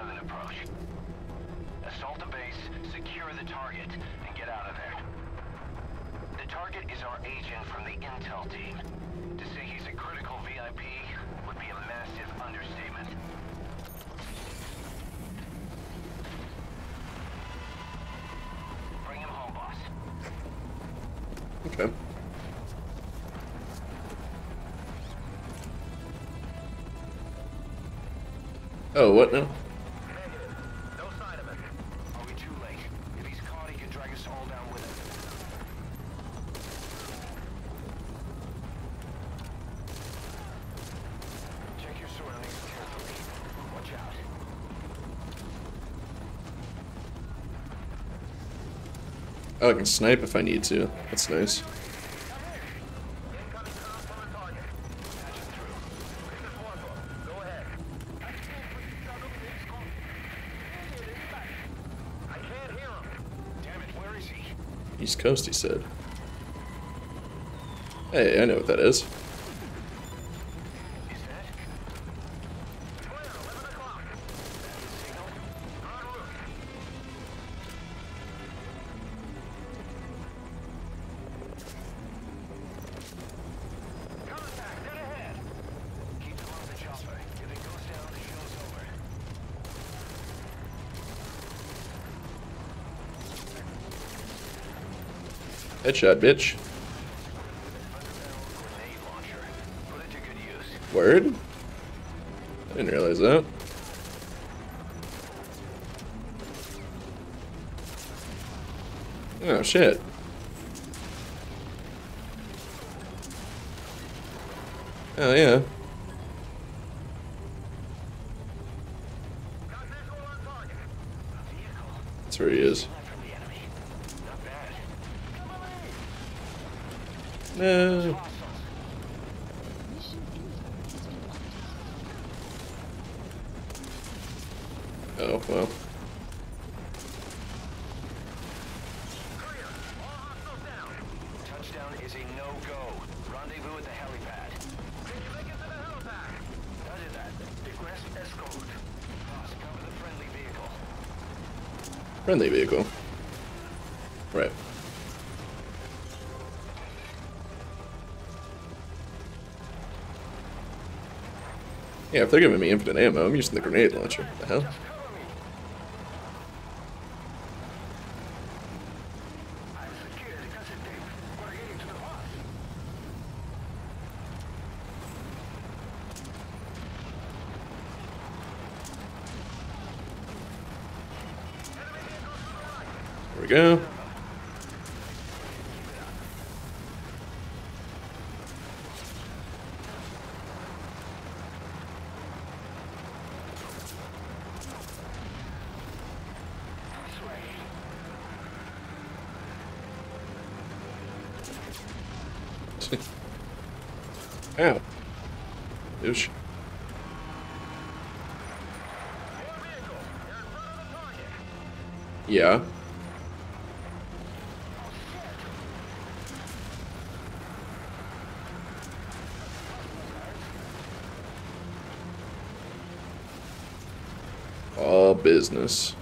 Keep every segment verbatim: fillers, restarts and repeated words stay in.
silent approach. Assault the base, secure the target, and get out of there. The target is our agent from the intel team. To say he's a critical V I P would be a massive understatement. Bring him home, boss. Okay. Oh, what now? Negative. No sign of him. Are we too late? If he's caught, he can drag us all down with him. Check your surroundings carefully. Watch out. Oh, I can snipe if I need to. That's nice. Incoming comm from the target. Patch it through. Bring the four book. Go ahead. I can't hear him. Damn it, where is he? East Coast, he said. Hey, I know what that is. Is that? Clear, eleven o'clock. That's the signal. En route. Contact, dead ahead. Keep them on the chopper. If it goes down, the show's over. Headshot, bitch. Underbarrel grenade launcher. Put it to good use. Word? I didn't realize that. Oh, shit. Oh, yeah. Got visual on target. A vehicle. That's where he is. Left from the enemy. Not bad. No. Hostiles. Oh, well. Clear. All hostiles down. Touchdown is a no-go. Rendezvous at the helipad. Can you make it to the helipad? Roger that. Request escort. Boss, cover the friendly vehicle. Friendly vehicle. Right. Yeah, if they're giving me infinite ammo, I'm using the grenade launcher. What the hell? Just cover me. I'm secured. Concentrate. We're getting to the boss. Enemy vehicles to the right. There we go. Ow. Douche. Yeah. All business.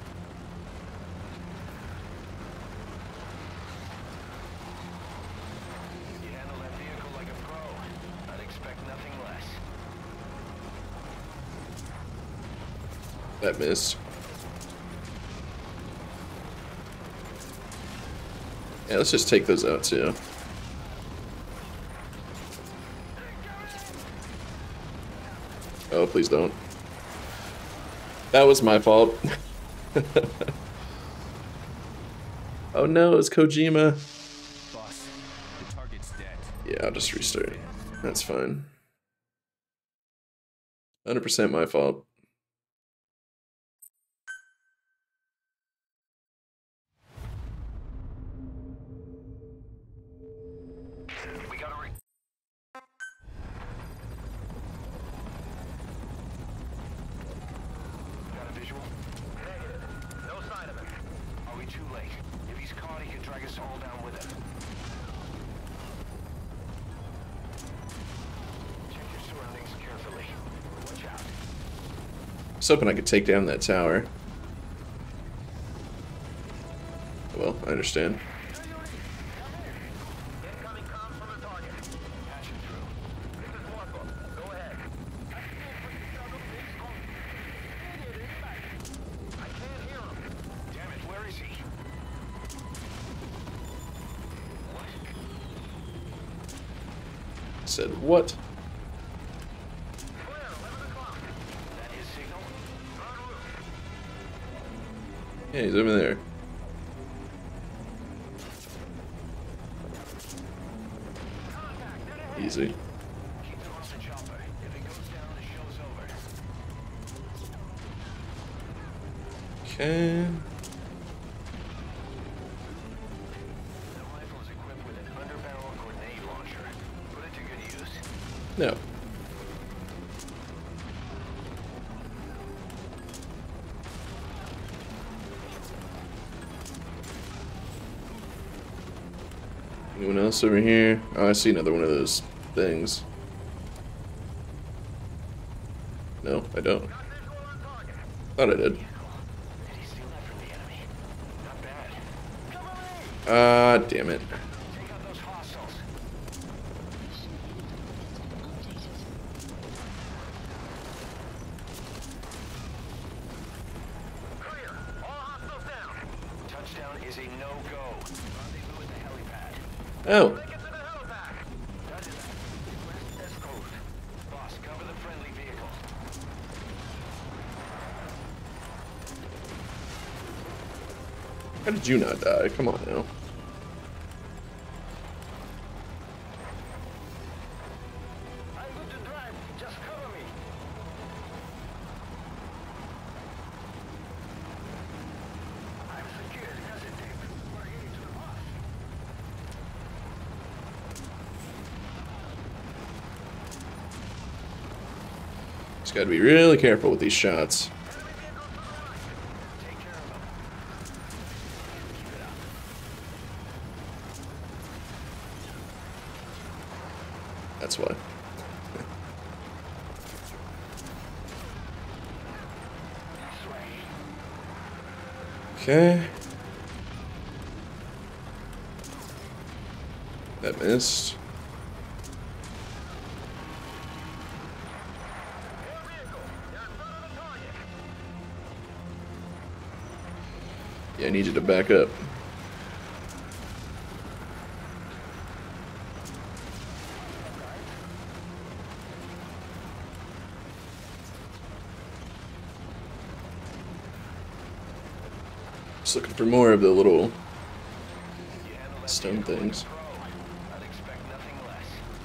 You handle that vehicle like a pro. I'd expect nothing less. That missed. Yeah, let's just take those out too. Oh, please don't. That was my fault. Oh no, it's Kojima. Boss, the target's dead. Yeah, I'll just restart. That's fine. one hundred percent my fault. We got a re- Got a visual? Negative. No sign of him. Are we too late? If he's caught, he can drag us all down with him. Check your surroundings carefully. Watch out. was hoping I could take down that tower. Well, I understand. Incoming comms from the target. Patching through. This is Marco. Go ahead. I can't hear him. Damn it, where is he? What? Said what? Clear, eleven o'clock. That his signal? En route. Yeah, he's over there. Easy. Keep them off the chopper. If it goes down, the show's over. Okay. The rifle is equipped with an underbarrel grenade launcher. Put it to good use. No. Anyone else over here? Oh, I see another one of those things. No, I don't. Got visual on target. Thought I did. Did he steal that from the enemy? Not bad. Cover me! Ah, damn it. Take out those hostiles. Clear. All hostiles down. Touchdown is a no-go. Rendezvous at the helipad. Oh, Take it to the helipad. Roger that. West S coast. Boss, cover the friendly vehicle. how did you not die? Come on now. I'm good to drive. Just cover me. I'm secured. Hesitate. We're heading to the boss. Just gotta be really careful with these shots. Enemy vehicle to the right. Take care of them. Keep it up. That's why. This way. Okay. That missed. Air vehicle. You're in front of the target. Yeah, I need you to back up. Just looking for more of the little You handle that stone vehicle like a things. pro. I'd expect nothing less.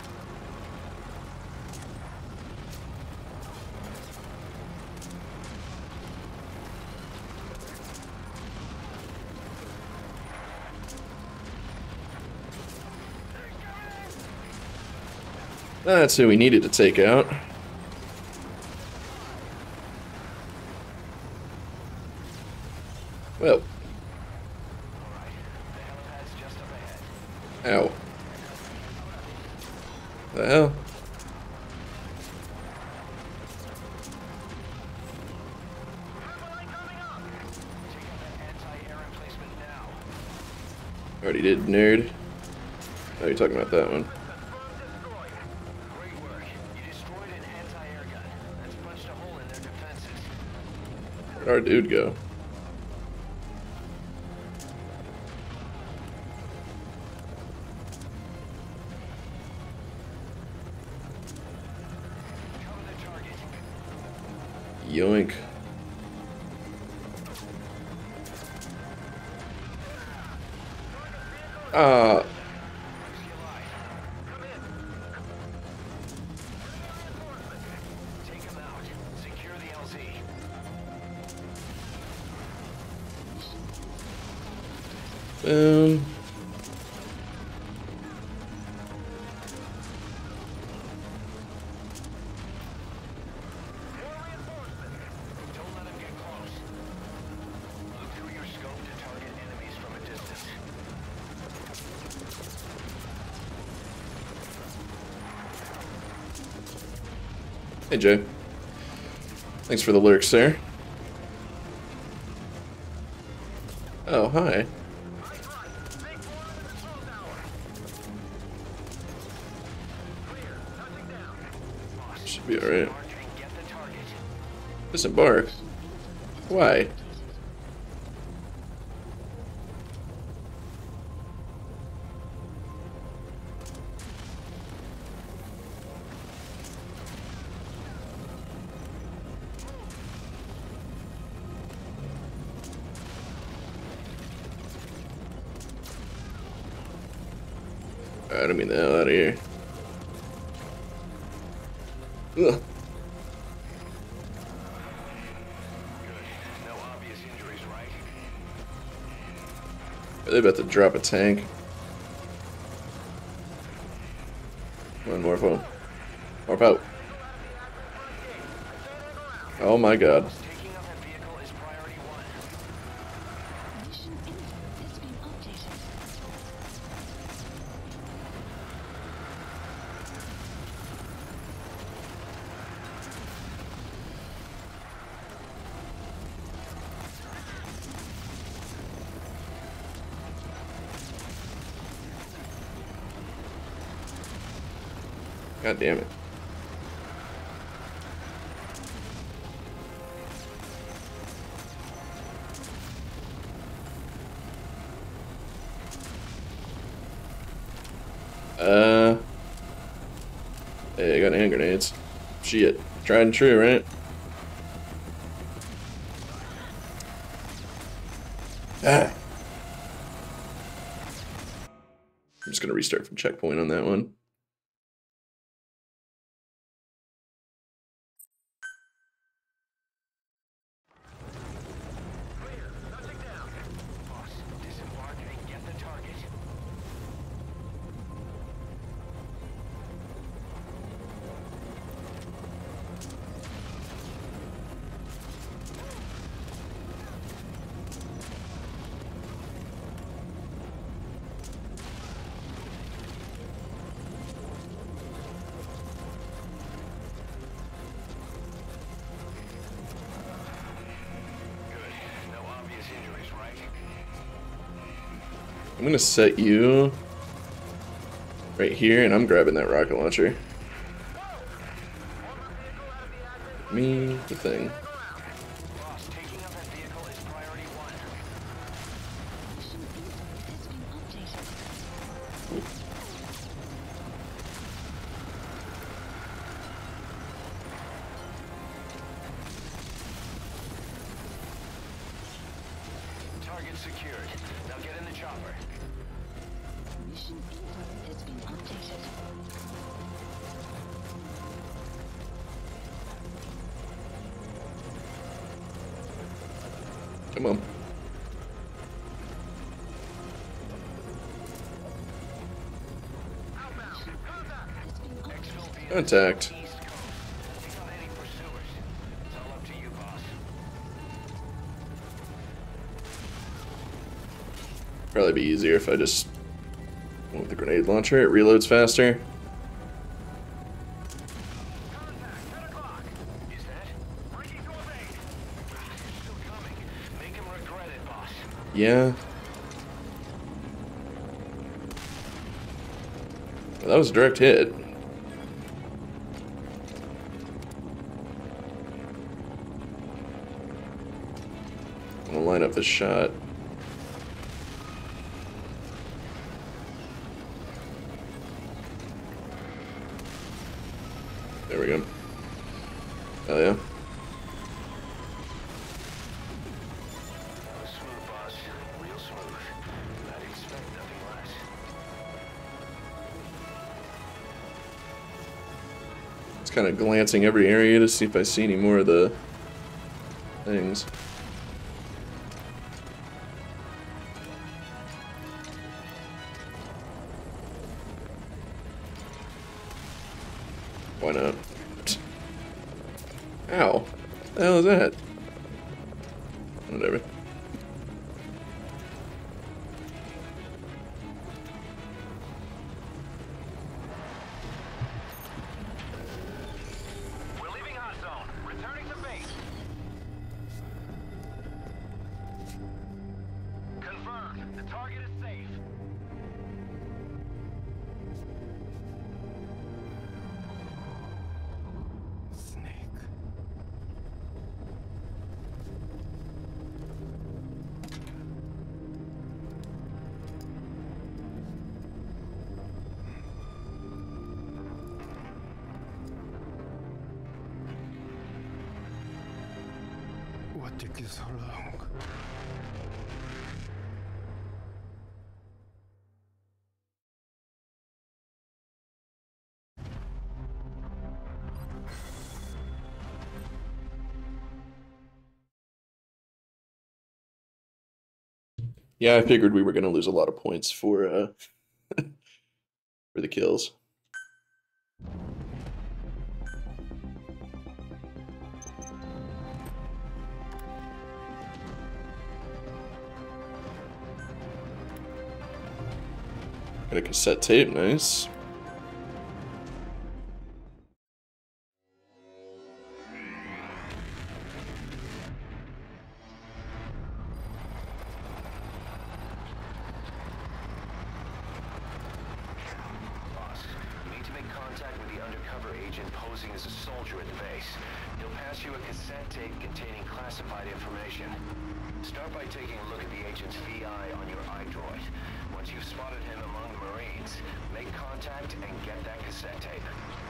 That's who we needed to take out. Well, Alright. The helipad's just up ahead. ow. The hell? Triple coming up. Take out that anti-air emplacement now. Already did, nerd. Oh, you're talking about that one. Confirmed destroyed. Great work. You destroyed an anti-air gun. That's punched a hole in their defenses. Where'd our dude go? Cover the target. Yoink. Ah, Is he alive? Come in. Take him out. Secure the L Z. boom. More reinforcements. Don't let him get close. Look through your scope to target enemies from a distance. Hey, Jay. Thanks for the lurk, sir. Oh, hi. Should be alright. Disembark? Why? I don't mean the hell out of here. Ugh. No obvious injuries, right? Are they about to drop a tank? Come on, Morpho. Morpho. Oh my god. Taking out that vehicle is priority one. Mission info has been updated. God damn it. Uh. Hey, I got hand grenades. Shit. Tried and true, right? Ah. I'm just gonna restart from checkpoint on that one. Boss, disembark and get the target. Good. No obvious injuries, right? I'm gonna set you right here, and I'm grabbing that rocket launcher. Me, the thing. Boss, taking out that vehicle is priority one. Mission info has been updated. Target secured. Now get in the chopper. Mission info has been updated. Come on. Has been updated. Exfil vehicle Contact. East Coast. Take out any pursuers. It's all up to you, boss. Probably be easier if I just went with the grenade launcher. It reloads faster. Contact, ten o'clock. Is that? Breaking to evade. Ah, they're still coming. Make him regret it, boss. Yeah. Well, that was a direct hit. I'm gonna line up this shot. There we go. Hell yeah. That was smooth, boss. Real smooth. I'd expect nothing less. It's kind of glancing every area to see if I see any more of the things. Why not? Ow. What the hell is that? Whatever. We're leaving hot zone. Returning to base. The target is safe. Snake. What took you so long? Yeah, I figured we were gonna lose a lot of points for uh for the kills. Got a cassette tape, nice. Boss, you need to make contact with the undercover agent posing as a soldier at the base. He'll pass you a cassette tape containing classified information. Start by taking a look at the agent's V I on your iDroid. Once you've spotted him among the Marines, make contact and get that cassette tape.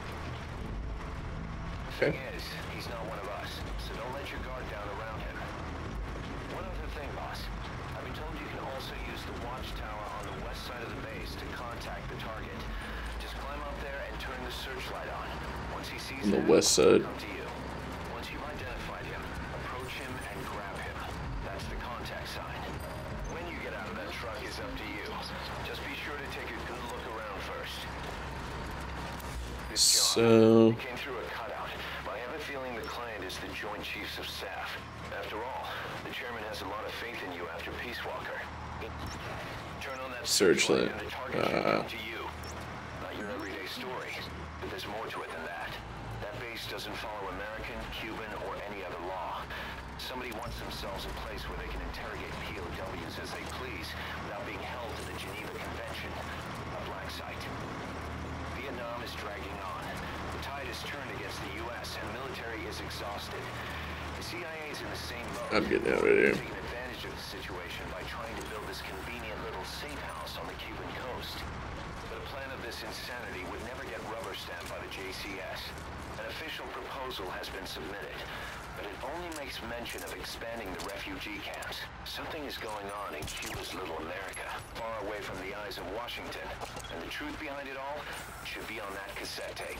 Okay. Thing is, he's not one of us, so don't let your guard down around him. One other thing, boss. I've been told you can also use the watchtower on the west side of the base to contact the target. Just climb up there and turn the searchlight on. Once he sees On the that, west side. he'll come to you. Once you've identified him, approach him and grab him. That's the contact sign. When you get out of that truck is up to you. Just be sure to take a good look around first. This So job came through a cutout, but I have a feeling the client is the Joint Chiefs of Staff. After all, the chairman has a lot of faith in you after Peace Walker. Turn on that Searchlight. and the target should Uh, come to you. Not your everyday story, but there's more to it than that. That base doesn't follow American, Cuban, or any other law. Somebody wants themselves a place where they can interrogate P O Ws as they please without being held to the Geneva Convention. A black site. Vietnam is dragging on. The tide has turned against the U S and the military is exhausted. The C I A is in the same boat. I'm getting out right here. Taking advantage of the situation by trying to build this convenient little safe house on the Cuban coast. But a plan of this insanity would never get rubber stamped by the J C S. An official proposal has been submitted, but it only makes mention of expanding the refugee camps. Something is going on in Cuba's little America, far away from the eyes of Washington, and the truth behind it all should be on that cassette tape.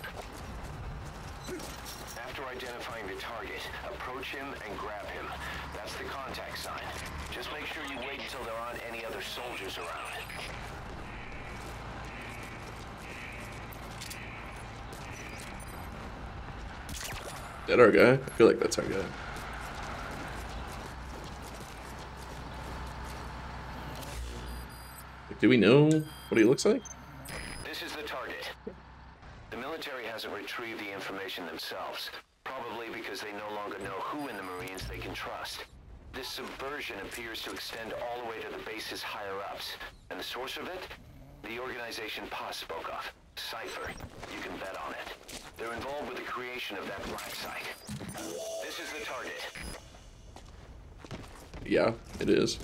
After identifying the target, approach him and grab him. That's the contact sign. Just make sure you wait until there aren't any other soldiers around. That our guy? I feel like that's our guy. Like, do we know what he looks like? This is the target. The military hasn't retrieved the information themselves, probably because they no longer know who in the Marines they can trust. This subversion appears to extend all the way to the base's higher-ups, and the source of it? The organization Pa spoke of, Cypher. You can bet on it. They're involved with the creation of that black site. This is the target. Yeah, it is.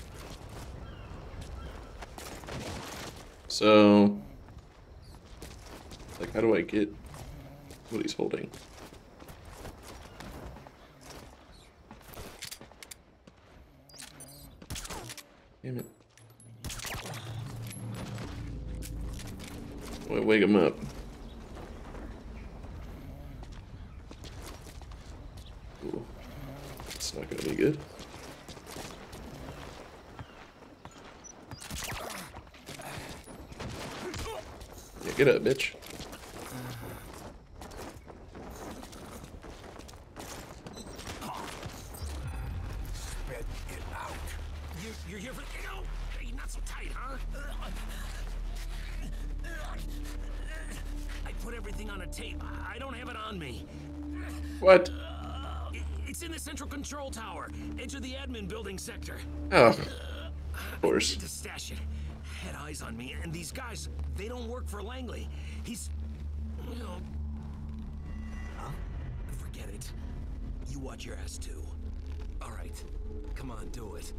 So, like, how do I get what he's holding? Damn it. Wait, wake him up. Ooh, it's not gonna be good. Yeah, get up, bitch. Spit it out. You, you're here for... No! Hey, not so tight, huh? I put everything on a tape. I don't have it on me. What? It, it's in the central control tower. Enter the admin building sector. Oh. Of course. I need to stash it. Had eyes on me, and these guys, they don't work for Langley. He's, you know. Huh? Forget it. You watch your ass too. All right, come on, do it.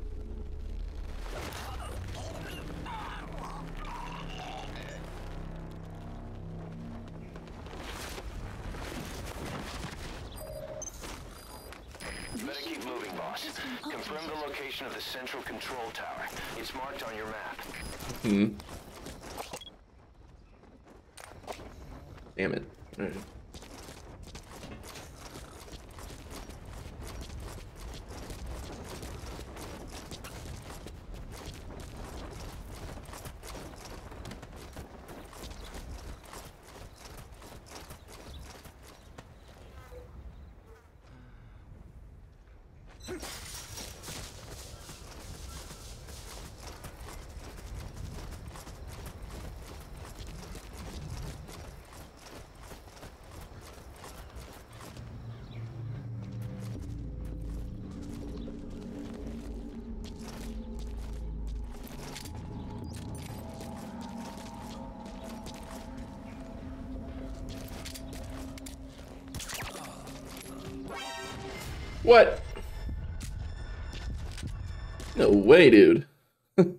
You better keep moving, boss. Confirm the location of the central control tower. It's marked on your map. Hmm. Damn it. All right. What? No way, dude. Load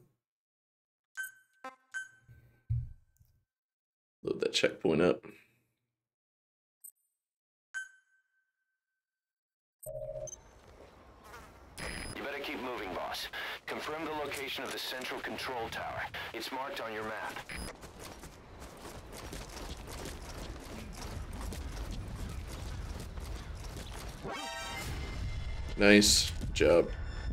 that checkpoint up. You better keep moving, boss. Confirm the location of the central control tower. It's marked on your map. Nice job.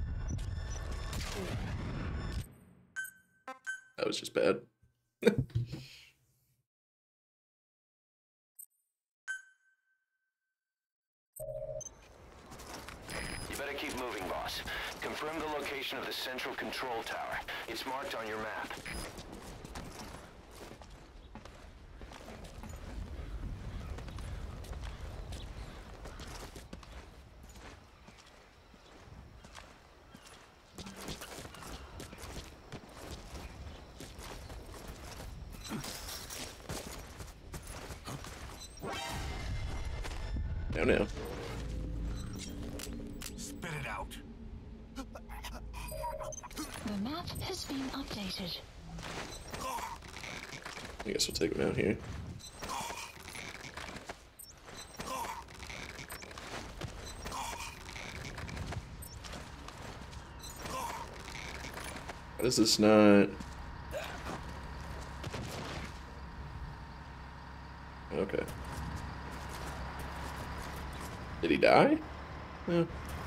That was just bad. You better keep moving, boss. Confirm the location of the central control tower. It's marked on your map. No, no. Spit it out. The map has been updated. I guess we'll take him out here. What is this not? Okay. Did he die? No.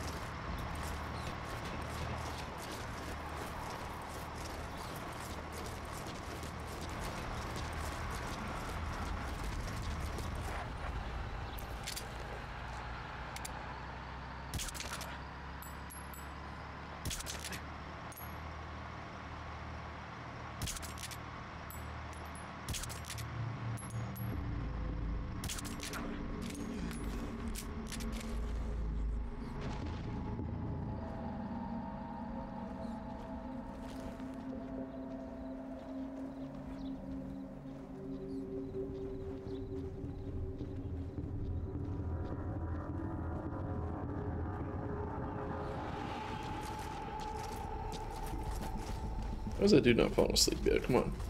Why is that dude not falling asleep yet? Come on.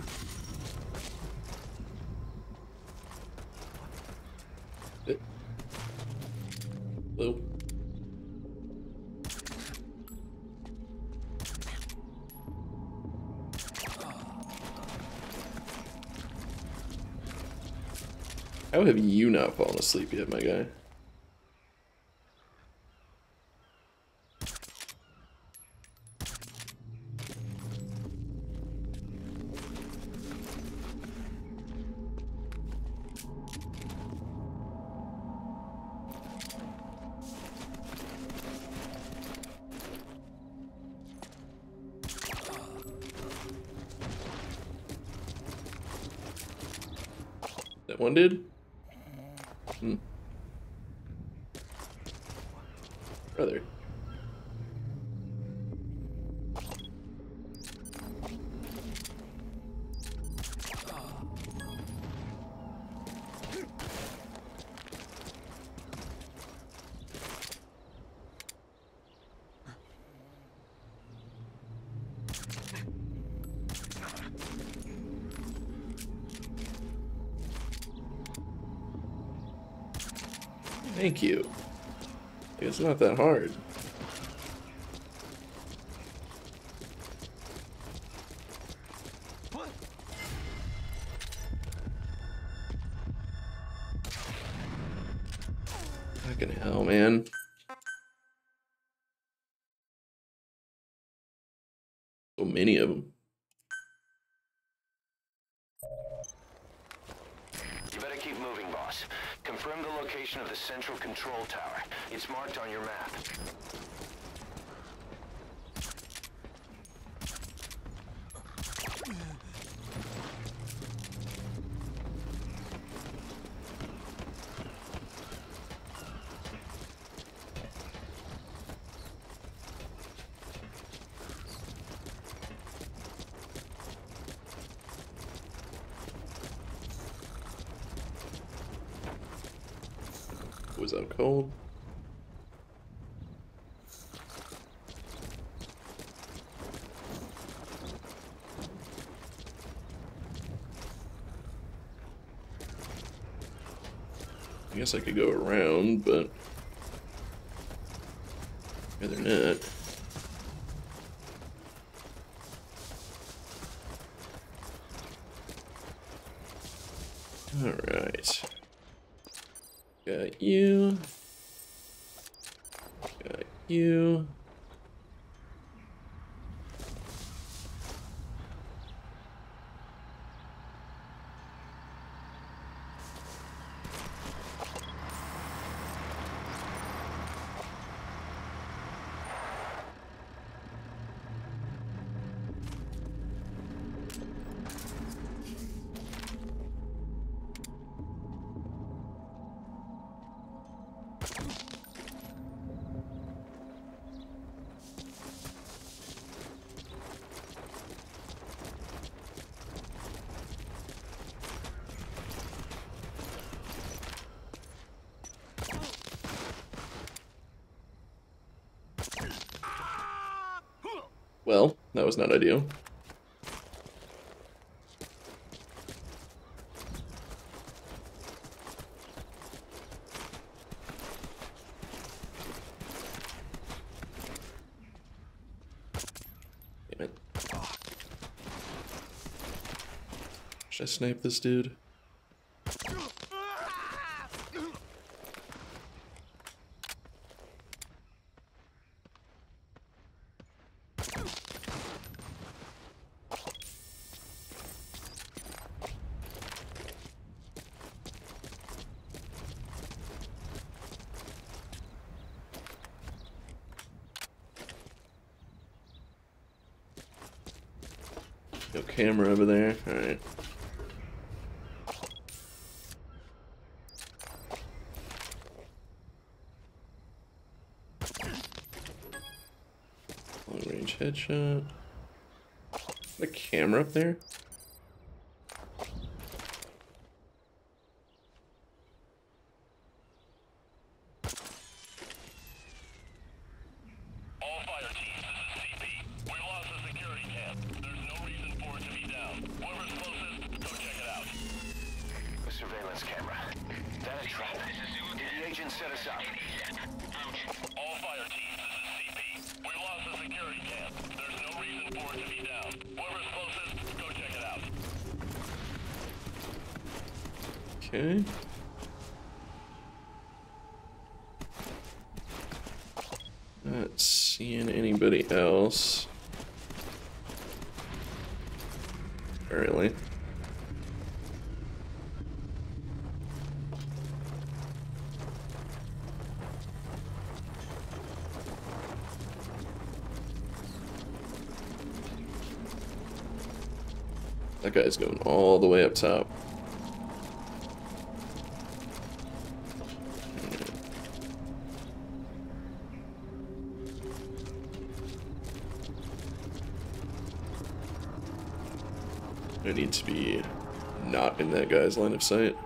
It. Hello? How have you not fallen asleep yet, my guy? That one did? Hmm. Brother. Thank you. It's not that hard. What? Fucking hell, man. So many of them. You better keep moving, boss. Confirm the location of the central control tower. It's marked on your map. Was that cold? I guess I could go around, but rather not. All right. Got you. Got you. Well, that was not ideal. Damn it. Should I snipe this dude? No camera over there. All right. Long range headshot. The camera up there? All fire teams, this is C P. We lost the security cam. There's no reason for it to be down. Whoever's closest, go check it out. The surveillance camera. That a trap? Did the agent set us up? All fire teams, this is C P. We lost the security cam. There's no reason for it to be down. Whoever's closest, go check it out. Okay. Not seeing anybody else. Apparently. That guy's going all the way up top. I need to be not in that guy's line of sight.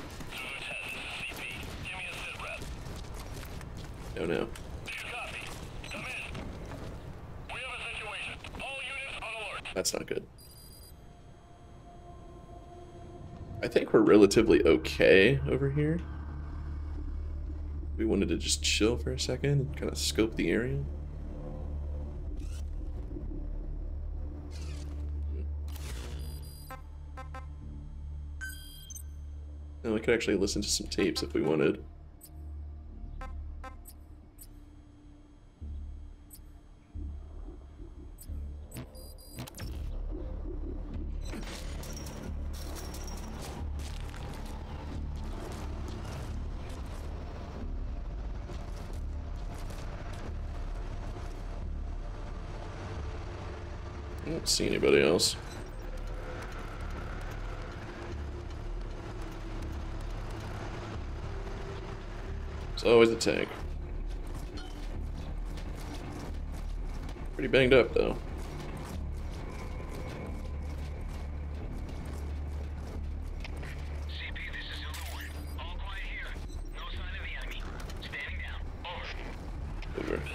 Oh no. Do you copy? That's not good. I think we're relatively okay over here. We wanted to just chill for a second and kind of scope the area. Now we could actually listen to some tapes if we wanted. I don't see anybody else. It's always a tank. Pretty banged up though. C P, this is Zulu one. All quiet here. No sign of the enemy. Standing down. Over. Over.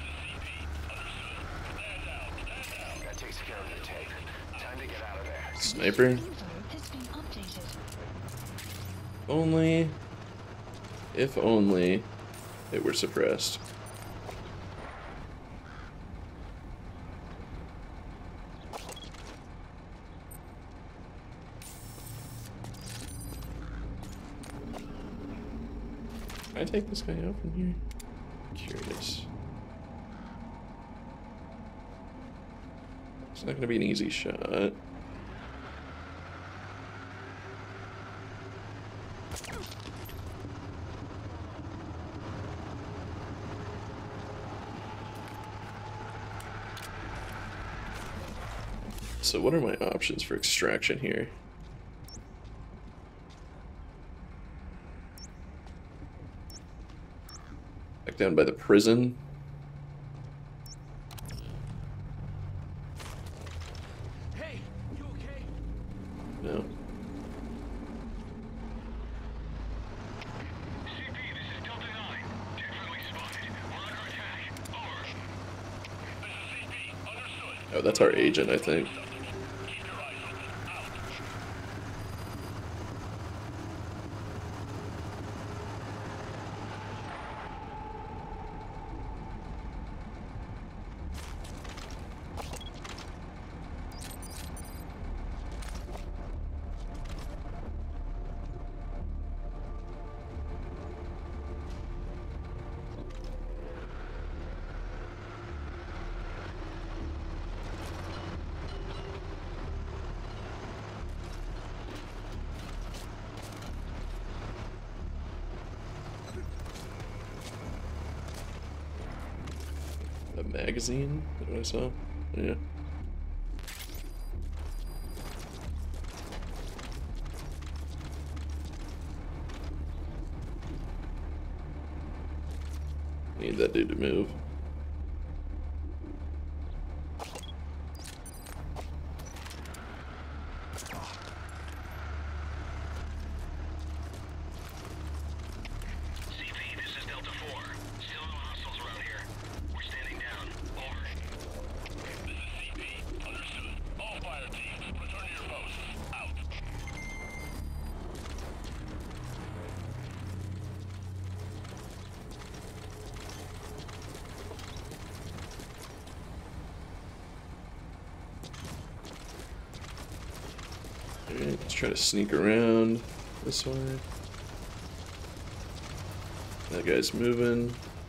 That takes care of the tape. Time to get out of there. Sniper? Info has been updated. Only. If only it were suppressed. Can I take this guy out from here? Curious. It's not going to be an easy shot. So what are my options for extraction here? Back down by the prison. Hey, you okay? No. C P, this is Delta nine. Two friendly spotted. We're under attack. Over. This is C P. Understood. Oh, that's our agent, I think. Keep your eyes open. Out. A magazine? Is that what I saw? Yeah. Need that dude to move. C P, this is Delta four. Still no hostiles around here. We're standing down. Over. This is C P. Understood. All fire teams, return to your posts. Out. Alright, let's try to sneak around this way. That guy's moving.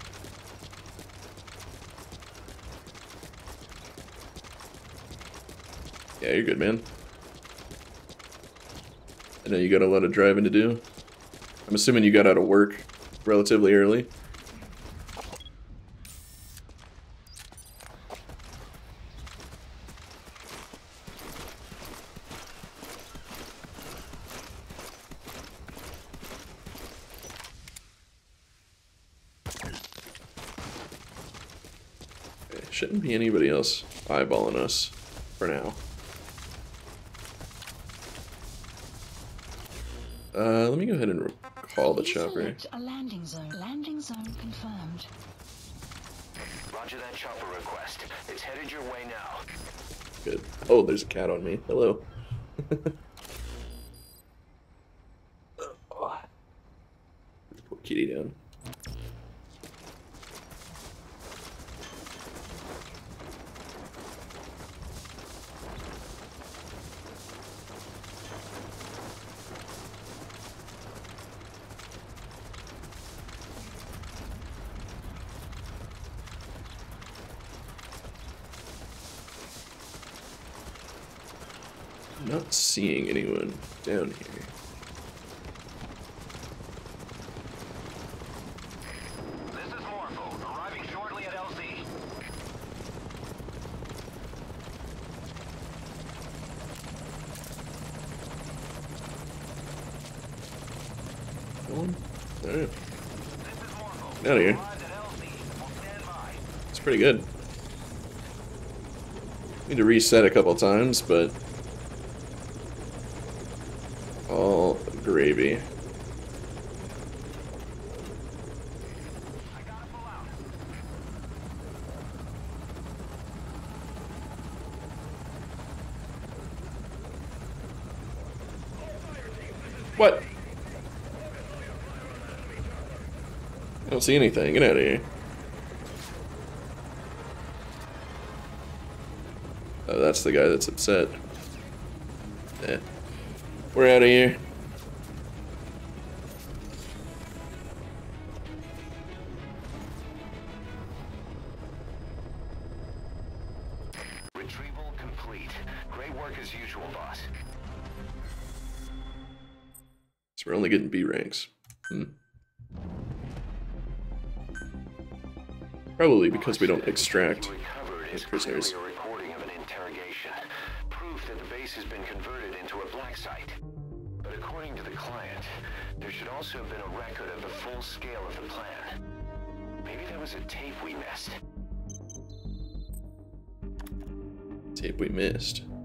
Yeah, you're good, man. I know you got a lot of driving to do. I'm assuming you got out of work relatively early. Okay, shouldn't be anybody else eyeballing us for now. Uh, let me go ahead and recall the chopper. Select a landing zone. Landing zone confirmed. Roger that chopper request. It's headed your way now. Good. Oh, there's a cat on me. Hello. Poor kitty down. Not seeing anyone down here. This is Morpho, arriving shortly at L Z. No one? Alright. This is Morpho. Get out of here. Arrived at L Z. We'll stand by. It's pretty good. Need to reset a couple times, but all gravy. I gotta pull out. What? I don't see anything. Get out of here. Oh, that's the guy that's upset. Yeah. We're out of here. Retrieval complete. Great work as usual, boss. So we're only getting B ranks. Hmm. Probably because we don't extract Recovered as is prisoners. clearly a recording of an interrogation. Proof that the base has been converted into a black site. But according to the client, there should also have been a record of the full scale of the plan. Maybe there was a tape we missed. Tape we missed.